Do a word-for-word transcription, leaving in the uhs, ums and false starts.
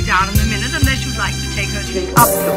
down in a minute unless you'd like to take her to the up